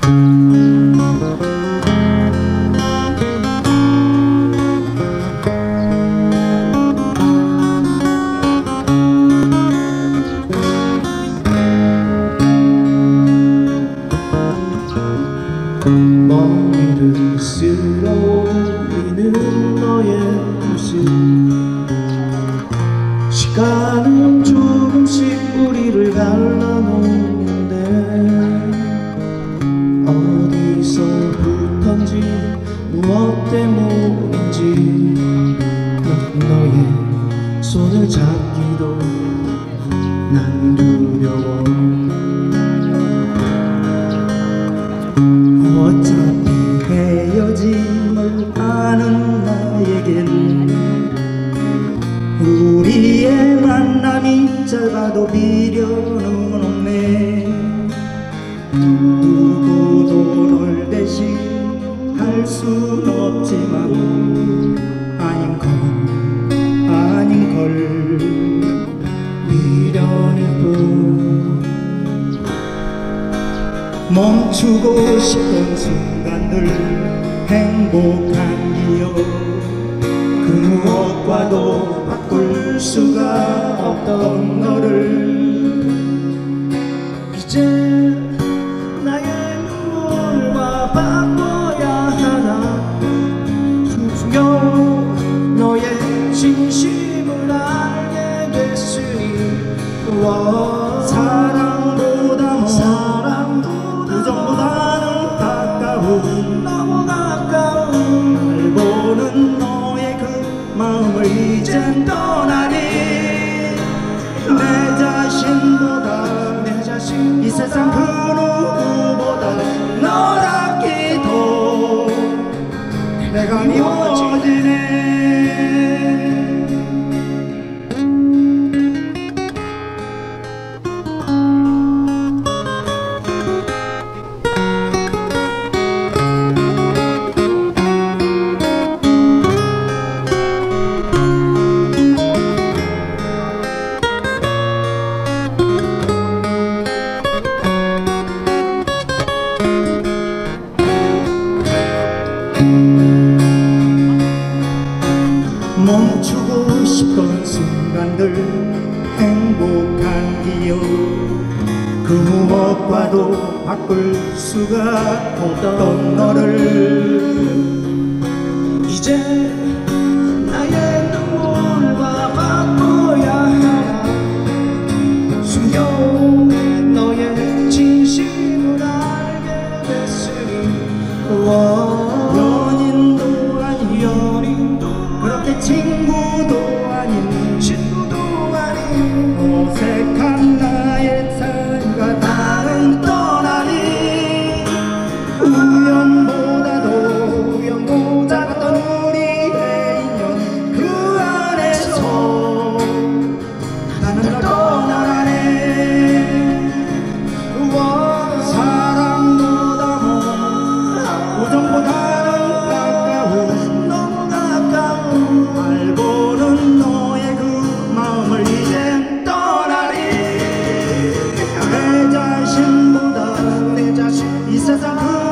머리를 쓸어 올리는 너의 모습, 시간은 조금씩 우리를 갈라놓는데 어디서부턴지 무엇 때문인지 너의 손을 잡기도 난 두려워. 어차피 헤어짐을 아는 나에겐 우리의 만남이 짧아도 미련은 없네. 누구도 널 대신할 순 없지만 아닌 걸 미련일 뿐. 멈추고 싶던 순간들, 행복한 기억, 그 무엇과도 바꿀 수가 없던 너를 이제 나의 눈물과 바꿔야 하나. 숨겨 너의 진심을 알게 됐으니 우정보다는 가까운, 너무 가까운 날 보는 너의 그 마음을 이젠 떠나니 내 자신보다 이 세상 그 누구보다 널 아끼도 내가 미워지네. 멈추고 싶던 순간들, 행복한 기억, 그 무엇과도 바꿀 수가 없던 너를 이제 나의 눈물과 바꿔야 하나. 숨겨 너의 진심을 알게 됐으니 연인도 아닌 그렇게 친구도 아닌 어색한 나의 삶과 다른 떠나니 우연보다도 작았던 우리의 인연 그 안에서 나는 널 떠나네. 사랑보다 우정보다는 가까운, 너무 가까운 날 보는 너의 그 마음을 이젠 떠나리. 내 자신보다 이 세상 그